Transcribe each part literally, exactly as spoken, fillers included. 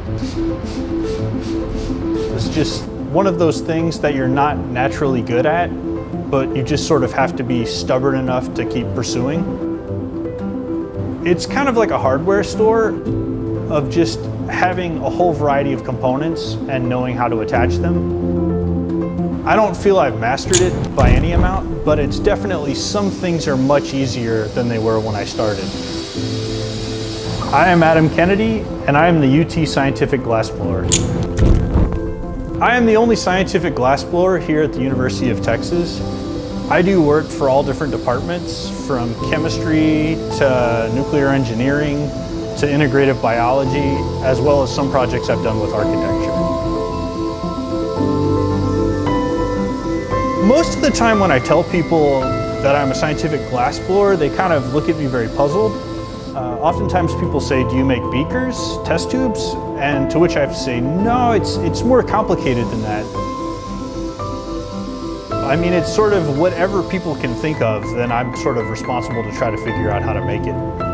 It's just one of those things that you're not naturally good at, but you just sort of have to be stubborn enough to keep pursuing. It's kind of like a hardware store of just having a whole variety of components and knowing how to attach them. I don't feel I've mastered it by any amount, but it's definitely some things are much easier than they were when I started. I am Adam Kennedy, and I am the U T Scientific Glassblower. I am the only scientific glassblower here at the University of Texas. I do work for all different departments, from chemistry to nuclear engineering to integrative biology, as well as some projects I've done with architecture. Most of the time when I tell people that I'm a scientific glassblower, they kind of look at me very puzzled. Uh, oftentimes people say, do you make beakers, test tubes? And to which I have to say, no, it's, it's more complicated than that. I mean, it's sort of whatever people can think of, then I'm sort of responsible to try to figure out how to make it.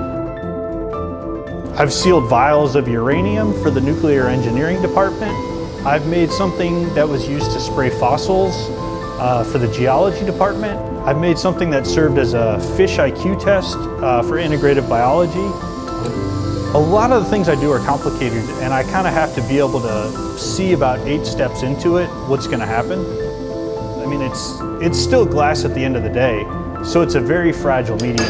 I've sealed vials of uranium for the nuclear engineering department. I've made something that was used to spray fossils uh, for the geology department. I've made something that served as a fish I Q test uh, for integrative biology. A lot of the things I do are complicated, and I kind of have to be able to see about eight steps into it what's going to happen. I mean, it's, it's still glass at the end of the day, so it's a very fragile medium.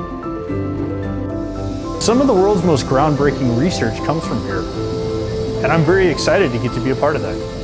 Some of the world's most groundbreaking research comes from here, and I'm very excited to get to be a part of that.